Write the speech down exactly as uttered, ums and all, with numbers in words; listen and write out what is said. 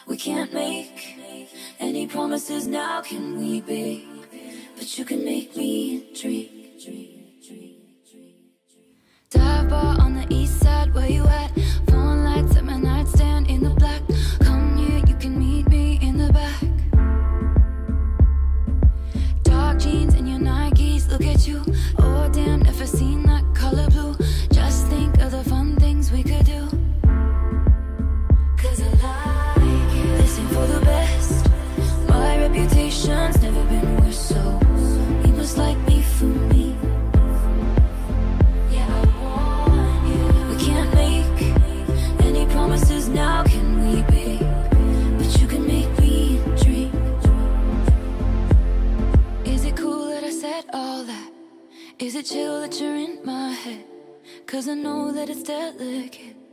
We can't make any promises now, can we, babe? But you can make me dream. Dive bar on the east side, where you at? Phone lights at my nightstand in the black. Come here, you can meet me in the back. Dark jeans and your Nikes, look at you. Oh damn, never seen that color blue. Just think of the fun things we could do. Cause I like it. This ain't for the best. My reputation's never been worse, so you must like me for me. Yeah, I want you. We can't make any promises now, can we, babe? But you can make me dream. Is it cool that I said all that? Is it chill that you're in my head? Cause I know that it's delicate.